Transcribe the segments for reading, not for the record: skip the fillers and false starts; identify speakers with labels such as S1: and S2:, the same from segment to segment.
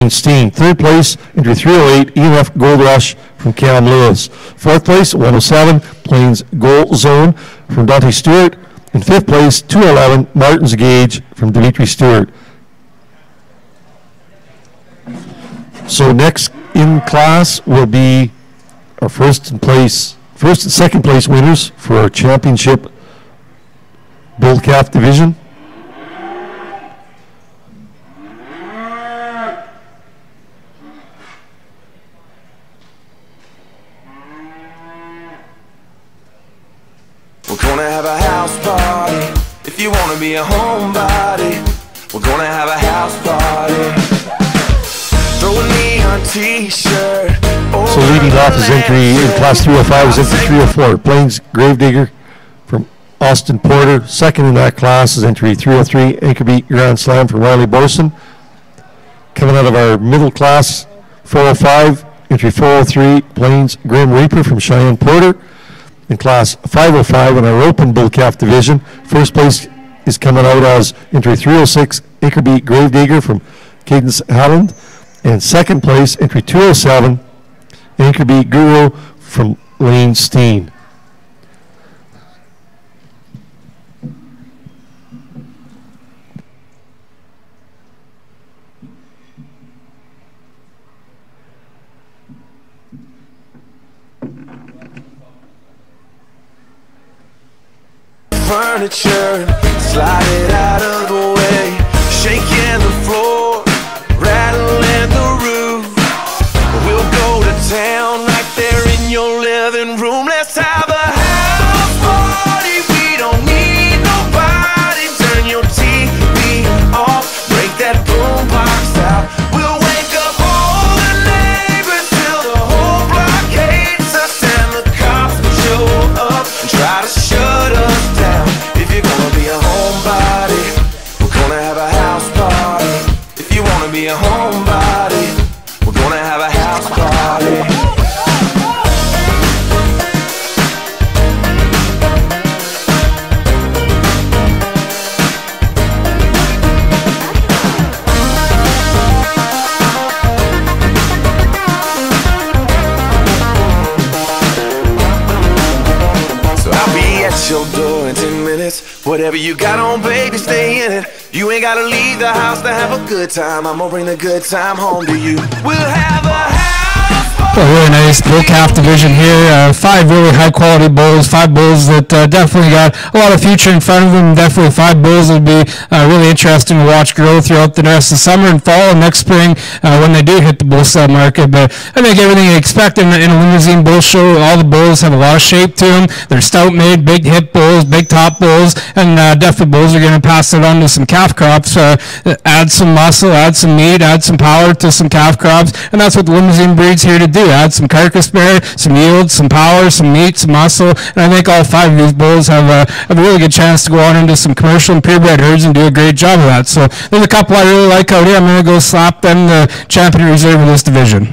S1: Steen. Third place, entry 308, EMF Gold Rush from Cam Lewis. Fourth place, 107, Plains Gold Zone from Dante Stewart. And fifth place, 211, Martin's Gauge from Dimitri Stewart. So next in class will be our first and second place winners for our championship bull calf division.
S2: We're gonna have a house party. If you wanna be a homebody, we're gonna have a house party. Throw a neon t-shirt.
S1: So leading off is entry in class 305 is entry 304, Plains Gravedigger from Austin Porter. Second in that class is entry 303, Anchorbeat Grand Slam from Riley Borson. Coming out of our middle class, 405, entry 403, Plains Grim Reaper from Cheyenne Porter. In class 505 in our open bull calf division, first place is coming out as entry 306, Anchorbeat Gravedigger from Cadence Halland. And second place, entry 207, Anchorbeat Guru from Lane Steen.
S2: Furniture, slide it out of the way, shaking the floor, rattling the roof. We'll go to town right there in your living room. Let's have a house party. We don't need nobody. Turn your TV off, break that boombox out. We'll wake up all the neighbors till the whole block hates us, and the cops show up and try to shut us down. If you're gonna be a homebody, we're gonna have a house party. If you wanna be a homebody, we're gonna have a house party. So I'll be at your door in 10 minutes. Whatever you got on, baby, stay in it. You ain't gotta leave the house to have a good time. I'm gonna bring the good time home to you. We'll have a house party.
S3: A really nice bull calf division here. 5 really high quality bulls, 5 bulls that definitely got a lot of future in front of them. Definitely 5 bulls that would be really interesting to watch grow throughout the rest of summer and fall and next spring when they do hit the bull stud market. But I think everything you expect in a limousine bull show, all the bulls have a lot of shape to them. They're stout made, big hip bulls, big top bulls, and definitely bulls are going to pass it on to some calf crops. Add some muscle, add some meat, add some power to some calf crops, and that's what the limousine breed's here to do. Add some carcass bear, some yield, some power, some meat, some muscle, and I think all 5 of these bulls have a really good chance to go on into some commercial and purebred herds and do a great job of that. So there's a couple I really like out here. I'm going to go slap them the champion reserve of this division.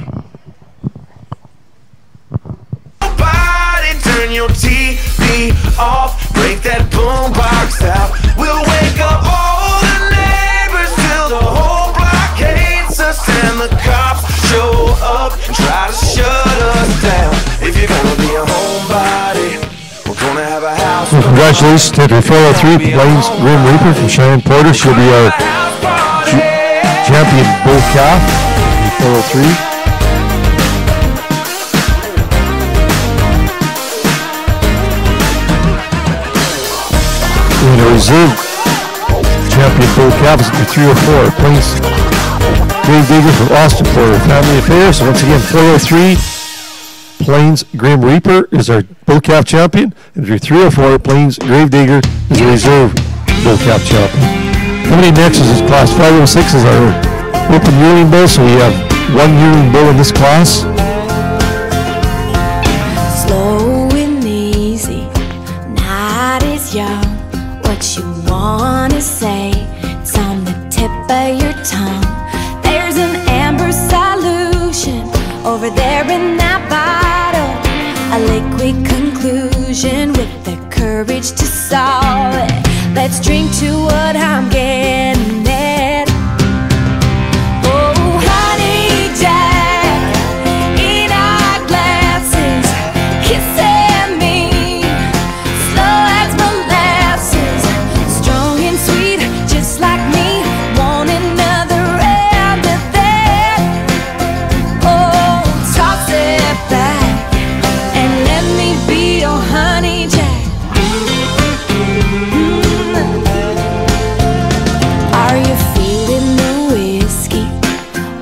S2: Turn your TV off, break that boombox out. We'll wake up all the neighbors till the whole block hates us, and the cops show up and try to shut us down. If you're gonna be a homebody, we're gonna have a house.
S1: Well, congratulations to entry 403, Plains Grim Reaper from Cheyenne Porter. She'll be our champion bull calf, 403. And a reserve champion bull calf is at 304, Plains Gravedigger from Austin Porter Family Affairs. So once again, 403, Plains Grim Reaper is our bull calf champion. And 304, Plains Gravedigger is a reserve bull calf champion. Coming in next is class 506 is our open yearling bull. So we have 1 yearling bull in this class.
S4: Slow and easy, night is young. What you wanna say, it's on the tip of your tongue. There's an amber solution over there in that bottle, a liquid conclusion with the courage to solve it. Let's drink to what I'm getting at. Oh, honey,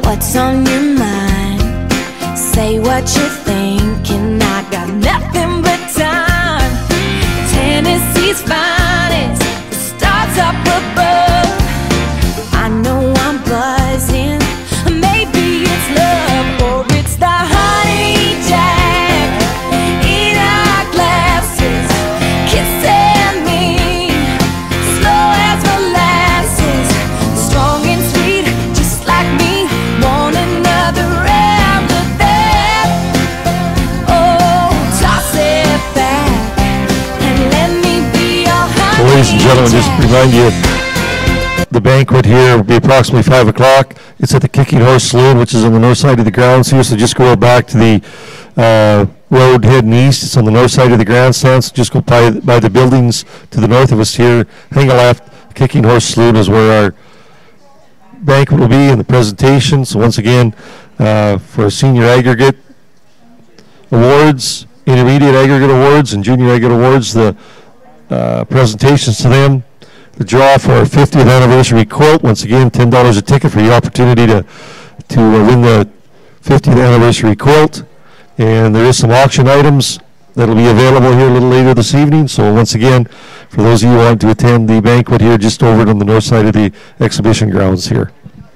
S4: what's on your mind. Say what you're thinking, I got nothing but time. Tennessee's finest, the stars up above. I know I'm buzzing, maybe it's love or it's the honey jack in our glasses, kissing me slow as molasses, strong and sweet, just like me. Want another round of that? Oh, toss it back and let me be your honey.
S1: Ladies and gentlemen, just remind you, the banquet here will be approximately 5 o'clock. It's at the Kicking Horse Saloon, which is on the north side of the grounds here. So just go back to the road heading east. It's on the north side of the grandstands. Just go by the buildings to the north of us here. Hang a left. Kicking Horse Saloon is where our banquet will be and the presentation. So once again, for senior aggregate awards, intermediate aggregate awards, and junior aggregate awards, the presentations to them. The draw for our 50th anniversary quilt. Once again, $10 a ticket for the opportunity to win the 50th anniversary quilt. And there is some auction items that will be available here a little later this evening. So once again, for those of you who want to attend the banquet here, just over on the north side of the exhibition grounds here.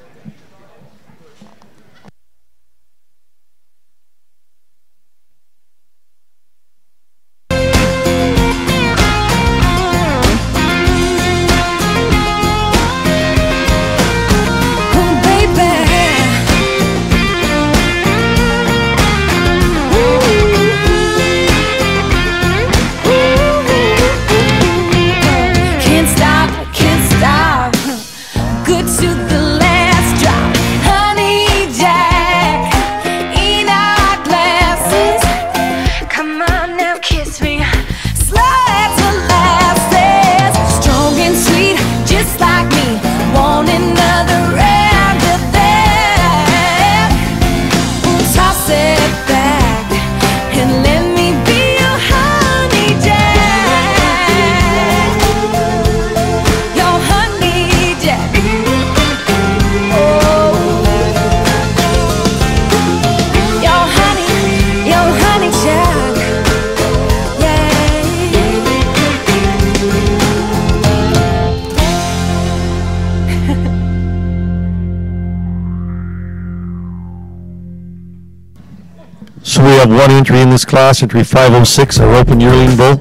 S1: So we have one entry in this class, entry 506, our open yearling bull.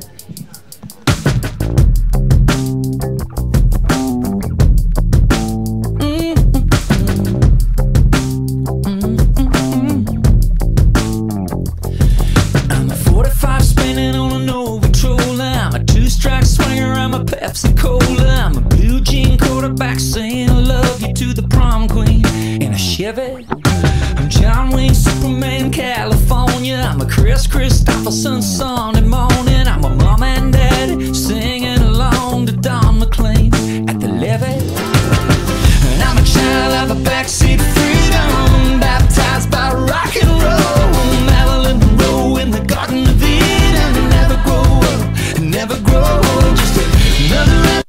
S5: I'm a 45 spinning on a no patrol. I'm a two-strike swinger. I'm a Pepsi Cola. I'm a blue jean quarterback saying I love you to the prom queen in a Chevy. I'm John Wayne, Superman, California. I'm a Chris Christopherson Sunday morning. I'm a mom and daddy singing along to Don McLean at the levee. And I'm a child of a backseat freedom, baptized by rock and roll. Marilyn Monroe in the Garden of Eden. Never grow up, never grow old. Just another.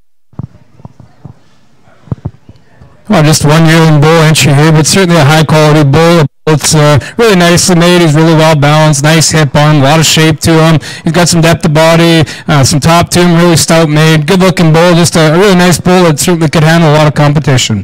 S3: Well, just one yearling bull entry here, but certainly a high quality bull. It's really nicely made. He's really well balanced, nice hip on, a lot of shape to him. He's got some depth of body, some top to him, really stout made, good looking bull, just a really nice bull that certainly could handle a lot of competition.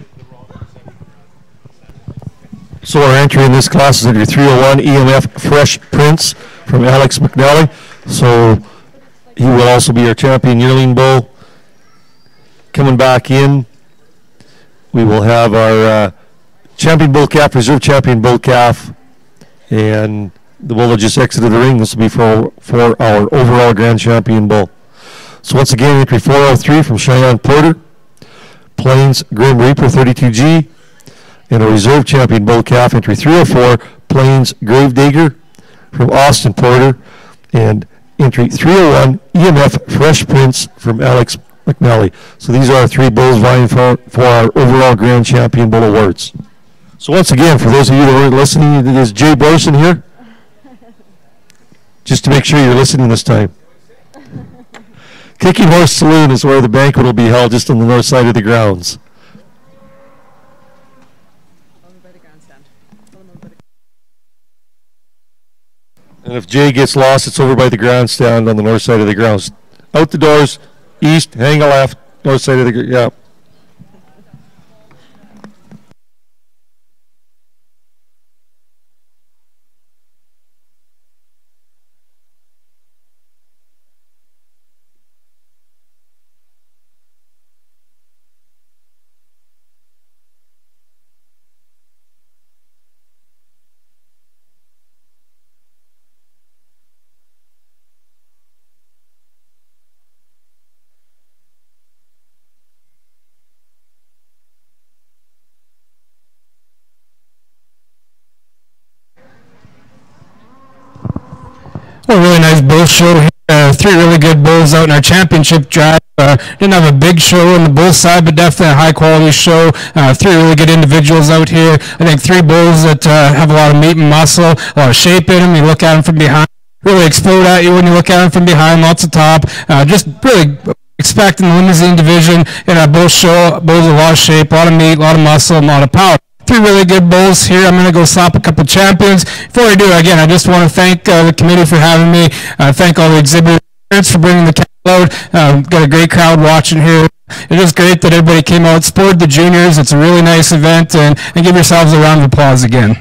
S1: So our entry in this class is entry 301, EMF Fresh Prince from Alex McNally. So he will also be our champion yearling bull. Coming back in, we will have our champion bull calf, reserve champion bull calf, and the bull that just exited the ring. This will be for our overall grand champion bull. So once again, entry 403 from Cheyenne Porter, Plains Grim Reaper 32G, and a reserve champion bull calf, entry 304, Plains Gravedigger from Austin Porter, and entry 301, EMF Fresh Prince from Alex McNally. So these are our three bulls vying for our overall grand champion bull awards. So once again, for those of you that weren't listening, it is Jay Borson here. Just to make sure you're listening this time. Kicking Horse Saloon is where the banquet will be held, just on the north side of the grounds. And if Jay gets lost, it's over by the grandstand on the north side of the grounds. Out the doors, east, hang a left, north side of the, yeah.
S3: A really nice bull show here. 3 really good bulls out in our championship drive. Didn't have a big show on the bull side, but definitely a high quality show. 3 really good individuals out here. I think 3 bulls that have a lot of meat and muscle, a lot of shape in them. You look at them from behind, really explode at you when you look at them from behind. Lots of top. Just really expecting the limousine division in our bull show. Bulls with a lot of shape, a lot of meat, a lot of muscle, and a lot of power. 3 really good bulls here. I'm going to go slap a couple champions. Before I do, again, I just want to thank the committee for having me. Thank all the exhibitors for bringing the cattle out. Got a great crowd watching here. It is great that everybody came out, supported the juniors. It's a really nice event, and give yourselves a round of applause again.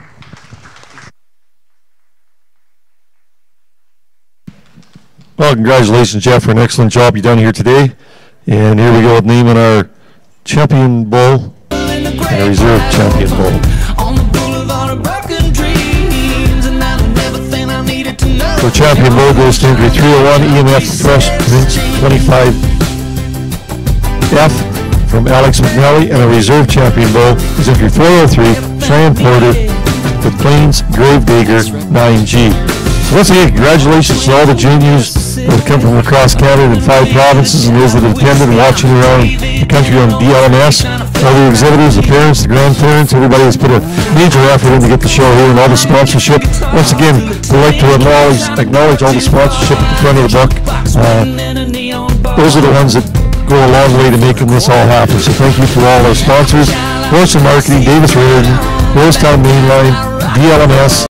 S1: Well, congratulations, Jeff, for an excellent job you've done here today. And here we go with naming our champion bull and a reserve champion bull. So champion bull goes to entry 301 EMF Fresh Prince 25F from Alex McNally, and a reserve champion bull is entry 403 Cheyenne Porter with Plains Gravedigger 9G. So once again, congratulations to all the juniors that have come from across Canada in 5 provinces, and those that have attended and watching around the country on DLMS. All the exhibitors, the parents, the grandparents, everybody has put a major effort in to get the show here, and all the sponsorship. Once again, we'd like to acknowledge all the sponsorship at the front of the book. Those are the ones that go a long way to making this all happen. So thank you to all our sponsors: Morrison Marketing, Davis Raritan, Rosetown Mainline, DLMS.